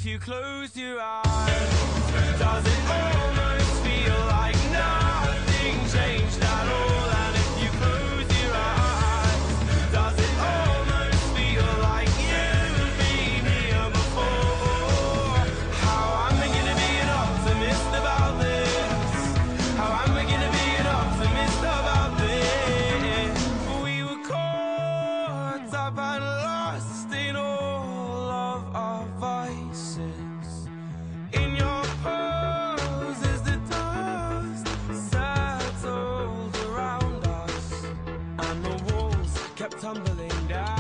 you close your eyes, does it almost feel like nothing changed at all? And if you close your eyes, does it almost feel like you've been here before? How am I gonna be an optimist about this? How am I gonna be an optimist about this? We were caught up and lost in all of our vices. In your pose as the dust settled around us, and the walls kept tumbling down.